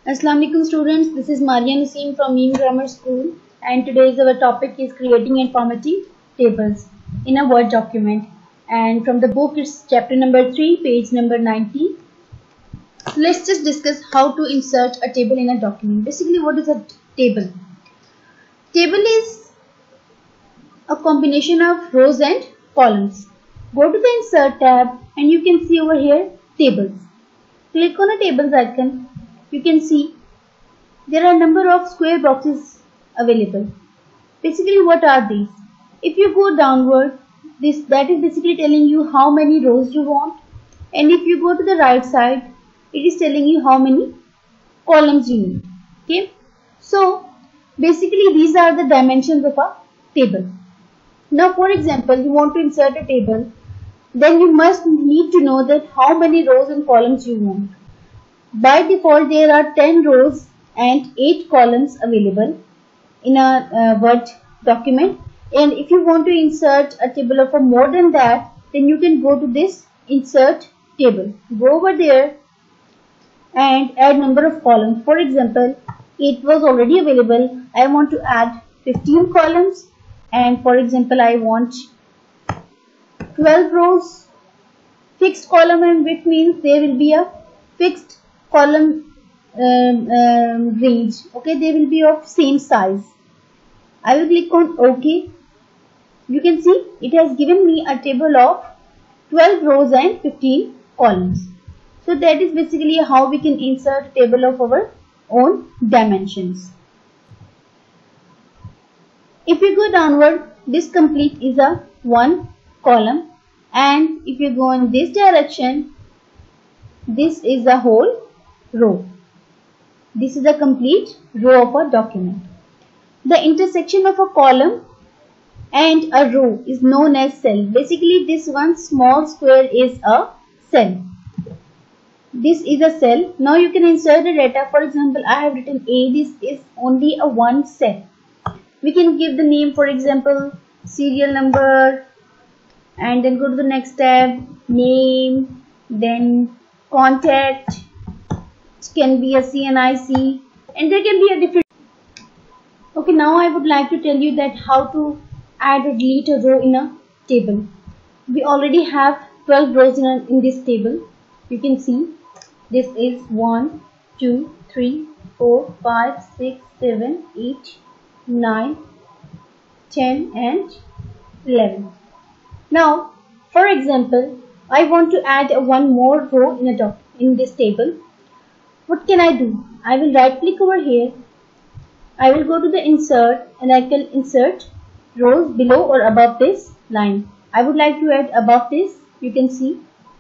Assalamu alaikum students, this is Maria Naseem from Meem Grammar School and today's our topic is creating informative tables in a Word document, and from the book it's chapter number 3 page number 90. So let's just discuss how to insert a table in a document. Basically, what is a table? Table is a combination of rows and columns. Go to the insert tab and you can see over here tables. Click on the tables icon. You can see there are a number of square boxes available. Basically, what are these? If you go downward, that is basically telling you how many rows you want, and if you go to the right side, it is telling you how many columns you need. Okay, so basically these are the dimensions of a table. Now, for example, you want to insert a table, then you must need to know that how many rows and columns you want. By default, there are 10 rows and 8 columns available in a Word document. And if you want to insert a table of more than that, then you can go to this insert table. Go over there and add number of columns. For example, it was already available. I want to add 15 columns, and for example, I want 12 rows. Fixed column and width means there will be a fixed column range. Okay, they will be of same size. I will click on OK. You can see it has given me a table of 12 rows and 15 columns. So that is basically how we can insert a table of our own dimensions. If you go downward, this complete is a one column, and if you go in this direction, this is a whole row. This is a complete row of a document. The intersection of a column and a row is known as cell. Basically, this one small square is a cell. This is a cell. Now you can insert the data. For example, I have written A. This is only a one cell. We can give the name, for example, serial number, and then go to the next tab, name, then contact. It can be a CNIC, and there can be a different. Okay, now I would like to tell you that how to add or delete a row in a table. We already have 12 rows in this table. You can see this is 1, 2, 3, 4, 5, 6, 7, 8, 9, 10 and 11. Now, for example, I want to add one more row in this table. What can I do? I will right click over here. I will go to the insert and I can insert rows below or above this line. I would like to add above this. You can see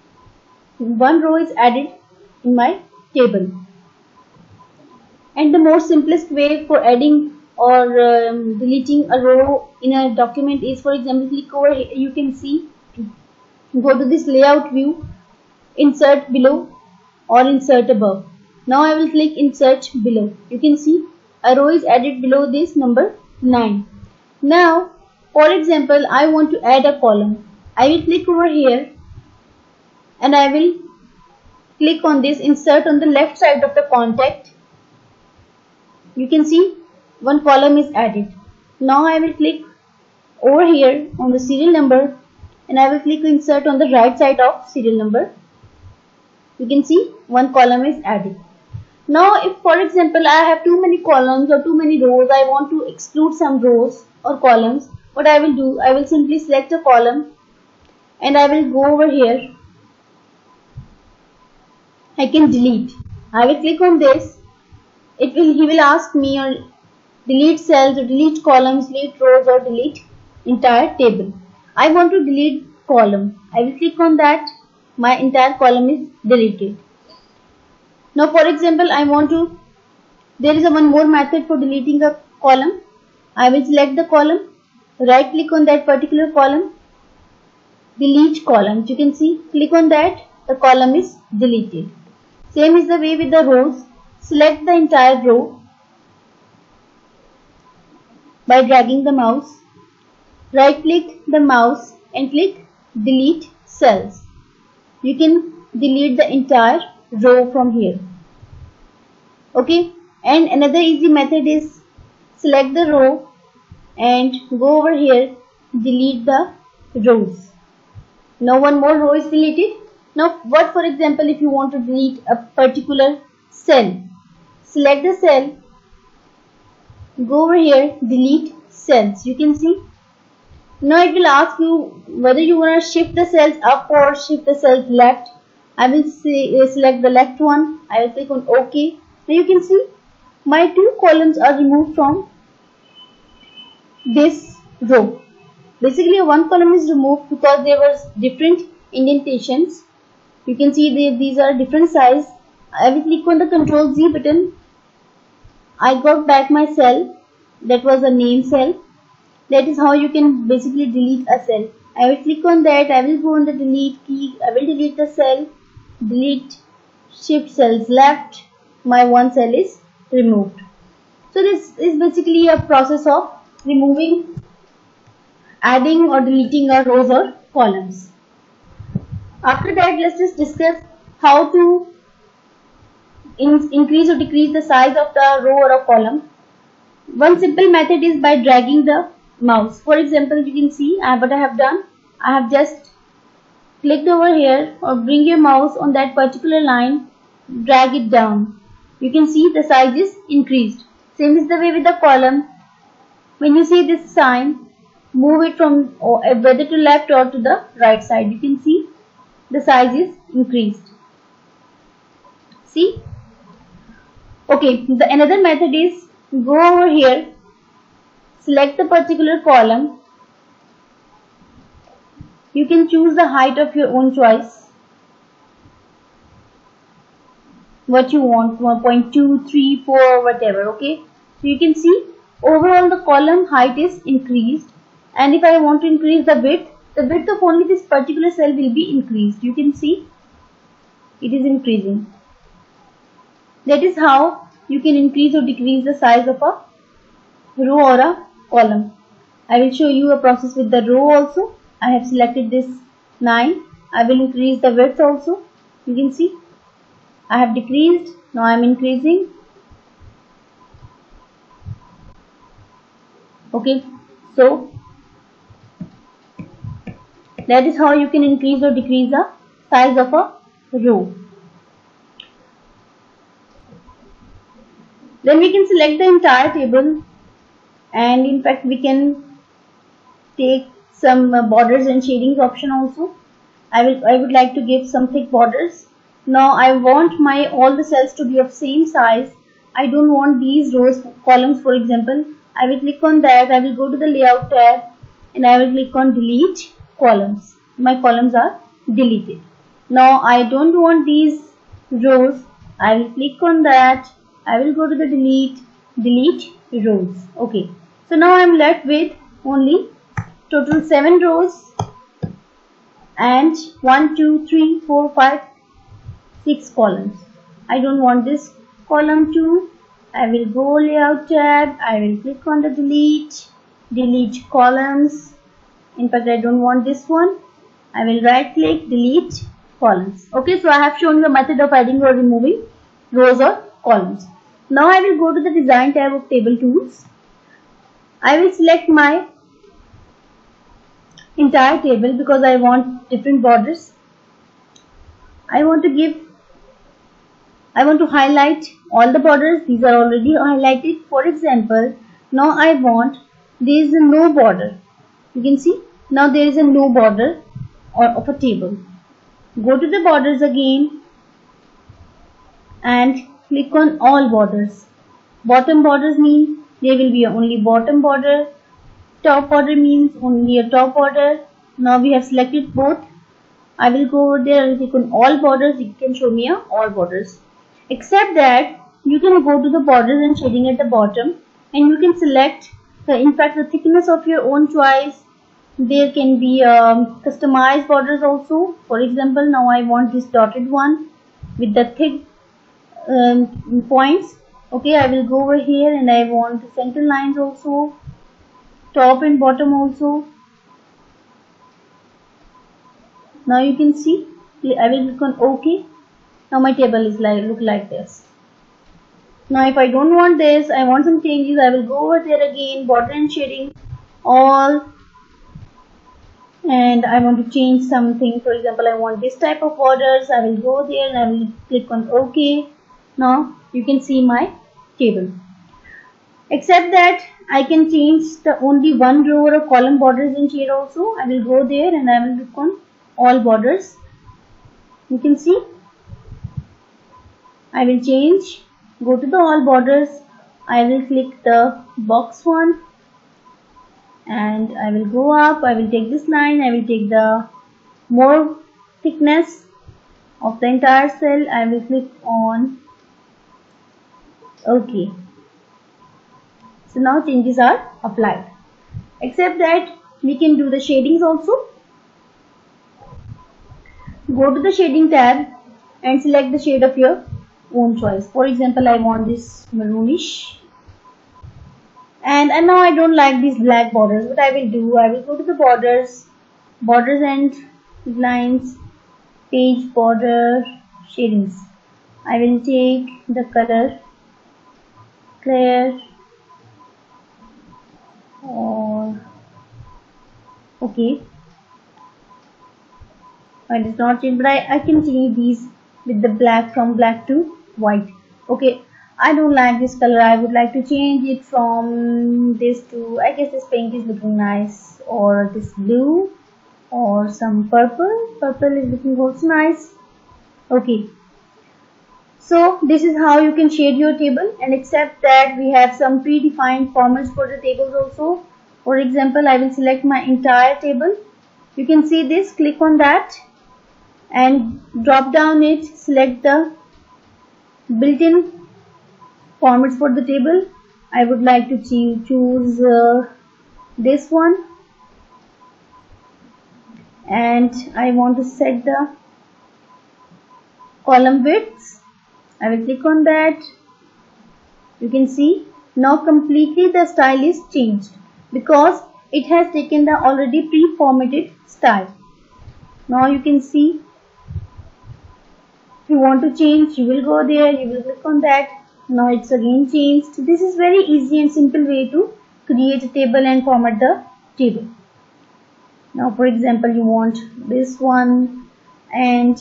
one row is added in my table. And the most simplest way for adding or deleting a row in a document is, for example, click over here. You can see, go to this layout view, insert below or insert above. Now I will click insert below. You can see a row is added below this number 9. Now, for example, I want to add a column. I will click over here and I will click on this insert on the left side of the contact. You can see one column is added. Now I will click over here on the serial number and I will click insert on the right side of serial number. You can see one column is added. Now, if for example I have too many columns or too many rows, I want to exclude some rows or columns, what I will do, I will simply select a column and I will go over here. I can delete. I will click on this. He will ask me or delete cells or delete columns, delete rows or delete entire table. I want to delete column. I will click on that. My entire column is deleted. Now, for example, there is one more method for deleting a column. I will select the column, right click on that particular column, delete column. You can see, click on that, the column is deleted. Same is the way with the rows. Select the entire row by dragging the mouse, right click the mouse and click delete cells. You can delete the entire row from here. Okay, and another easy method is select the row and go over here, delete the rows. Now one more row is deleted. Now what, for example, if you want to delete a particular cell, select the cell, go over here, delete cells. You can see. Now it will ask you whether you want to shift the cells up or shift the cells left. I will select the left one. I will click on OK. Now you can see my two columns are removed from this row. Basically one column is removed because there was different indentations. You can see these are different size. I will click on the Ctrl Z button. I got back my cell. That was a name cell. That is how you can basically delete a cell. I will click on that. I will go on the delete key. I will delete the cell. Delete, shift cells left. My one cell is removed. So this is basically a process of removing, adding or deleting our rows or columns. After that, let's just discuss how to increase or decrease the size of the row or a column. One simple method is by dragging the mouse. For example, you can see what I have done. I have just clicked over here, or bring your mouse on that particular line, drag it down. You can see the size is increased. Same is the way with the column. When you see this sign, move it from whether to left or to the right side. You can see the size is increased. See? Okay, another method is go over here, select the particular column. You can choose the height of your own choice. What you want, 1.2, 3, 4, whatever. Okay. So you can see overall the column height is increased. And if I want to increase the width of only this particular cell will be increased. You can see it is increasing. That is how you can increase or decrease the size of a row or a column. I will show you a process with the row also. I have selected this 9. I will increase the width also. You can see I have decreased. Now I am increasing. Okay. So that is how you can increase or decrease the size of a row. Then we can select the entire table, and in fact we can take some borders and shadings option also. I would like to give some thick borders. Now I want all the cells to be of same size. I don't want these rows, columns for example. I will click on that. I will go to the layout tab and I will click on delete columns. My columns are deleted. Now I don't want these rows. I will click on that. I will go to the delete rows. Okay. So now I am left with only total 7 rows and 1, 2, 3, 4, 5, 6 columns. I don't want this column too. I will go layout tab. I will click on the delete columns. In fact, I don't want this one. I will right click, delete columns. Okay, so I have shown you a method of adding or removing rows or columns. Now I will go to the design tab of table tools. I will select my entire table because I want different borders. I want to highlight all the borders. These are already highlighted. For example, now I want there is a no border. You can see now there is a no border of a table. Go to the borders again and click on all borders. Bottom borders mean there will be only bottom border. Top border means only a top border. Now we have selected both. I will go over there and click on all borders. It can show me all borders. Except that you can go to the borders and shading at the bottom and you can select the thickness of your own choice. There can be customized borders also. For example, now I want this dotted one with the thick points. Okay, I will go over here and I want the center lines also, top and bottom also. Now you can see I will click on OK. Now my table is look like this. Now if I don't want this, I want some changes, I will go over there again, border and shading, all, and I want to change something. For example, I want this type of borders. I will go there and I will click on OK. Now you can see my table. Except that I can change the only one row or column borders in here also. I will go there and I will click on all borders. You can see I will change, go to the all borders, I will click the box one and I will go up, I will take this line, I will take the more thickness of the entire cell, I will click on OK. So now changes are applied. Except that we can do the shadings also. Go to the shading tab and select the shade of your own choice. For example, I want this maroonish, and now I don't like these black borders. What I will do, I will go to the borders and lines, page border, shadings. I will take the color clear or okay. It is not changed, but I can change these with the black, from black to white. Okay, I don't like this color, I would like to change it from this to, I guess this pink is looking nice, or this blue, or some purple is looking also nice. Okay, so this is how you can shade your table. And except that we have some predefined formats for the tables also. For example, I will select my entire table. You can see this, click on that and drop down it, select the built-in formats for the table. I would like to choose this one, and I want to set the column widths. I will click on that. You can see now completely the style is changed because it has taken the already pre-formatted style. Now you can see, if you want to change, you will go there, you will click on that. Now it's again changed. This is very easy and simple way to create a table and format the table. Now for example, you want this one and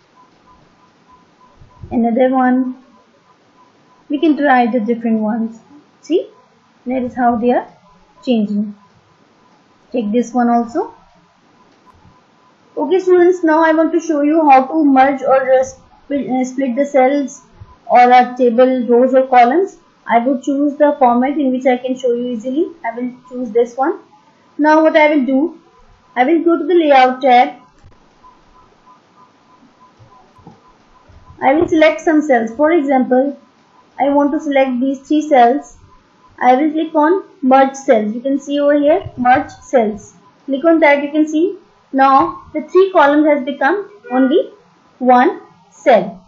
another one. We can try the different ones. See, that is how they are changing. Take this one also. Okay students, now I want to show you how to merge or split the cells or a table rows or columns. I will choose the format in which I can show you easily. I will choose this one. Now what I will do, I will go to the layout tab. I will select some cells. For example, I want to select these 3 cells. I will click on merge cells. You can see over here, merge cells. Click on that, you can see now the 3 columns has become only 1 cell.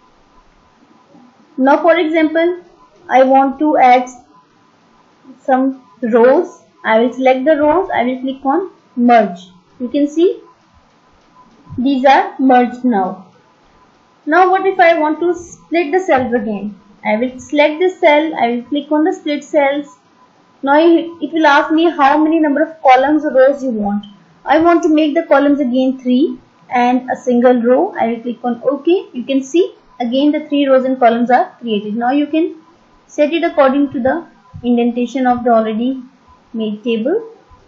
Now for example, I want to add some rows. I will select the rows. I will click on merge. You can see these are merged now. Now what if I want to split the cells again? I will select this cell. I will click on the split cells. Now it will ask me how many number of columns or rows you want. I want to make the columns again 3 and a single row. I will click on OK. You can see again the 3 rows and columns are created. Now you can set it according to the indentation of the already made table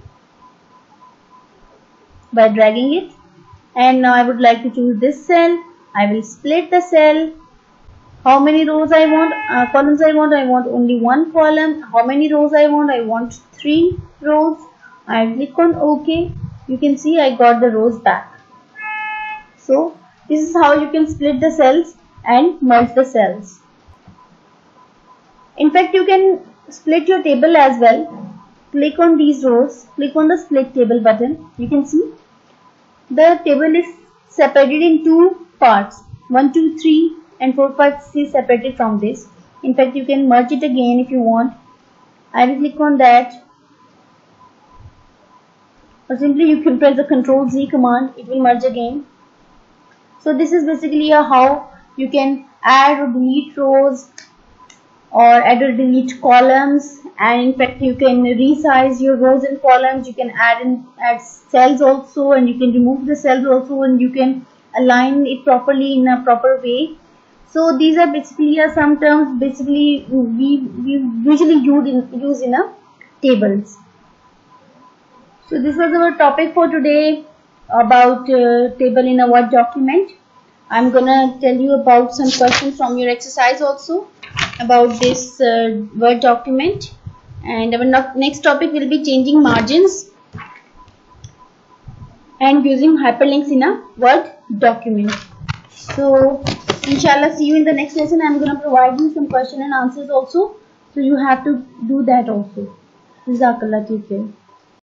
by dragging it. And now I would like to choose this cell. I will split the cell. How many rows I want, columns I want only 1 column. How many rows I want 3 rows. I click on OK. You can see I got the rows back. So this is how you can split the cells and merge the cells. In fact, you can split your table as well. Click on these rows, click on the split table button. You can see the table is separated in 2 parts. 1, 2, 3 and 4, 5, 6 separated from this. In fact, you can merge it again if you want. I will click on that. Or simply you can press the Ctrl Z command. It will merge again. So this is basically how you can add or delete rows or add or delete columns, and in fact you can resize your rows and columns. You can add cells also, and you can remove the cells also, and you can align it properly in a proper way. So these are basically some terms basically we usually use in a tables. So this was our topic for today about table in a Word document. I'm gonna tell you about some questions from your exercise also about this Word document, and our next topic will be changing margins and using hyperlinks in a Word document. So inshallah, see you in the next lesson. I'm gonna provide you some question and answers also, so you have to do that also. Jazakallah, take care.